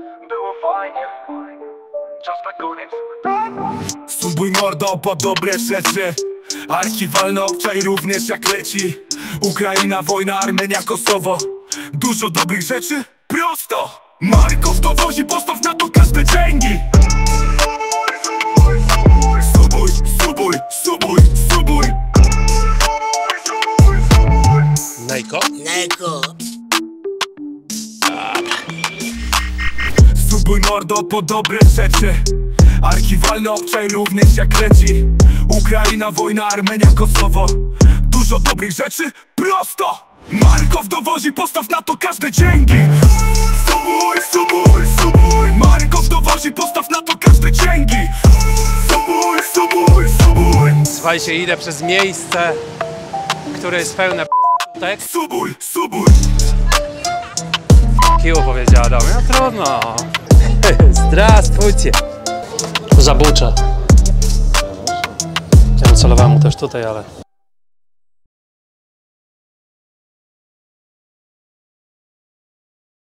Było fajnie, czas na koniec. Subuj mordo po dobre rzeczy. Archiwalny obczaj również jak leci. Ukraina, wojna, Armenia, Kosowo. Dużo dobrych rzeczy, prosto. Markow dowozi, postaw na to każde dzięki. Subuj, subuj, subuj, subuj. Nejko? Nejko. Subuj mordo po dobre rzeczy. Archiwalny obczaj również jak leci. Ukraina, wojna, Armenia, Kosowo. Dużo dobrych rzeczy, prosto. Markow dowozi, postaw na to każde dzięki. Subuj, subuj, subuj. Markow dowozi, postaw na to każde dzięki. Subuj, subuj, subuj. Słuchajcie, idę przez miejsce, które jest pełne p***tek. Subuj, subuj. Kiło powiedziała do mnie, no trudno. Zdrastwujcie. Zabucze. Ja celowałem mu też tutaj, ale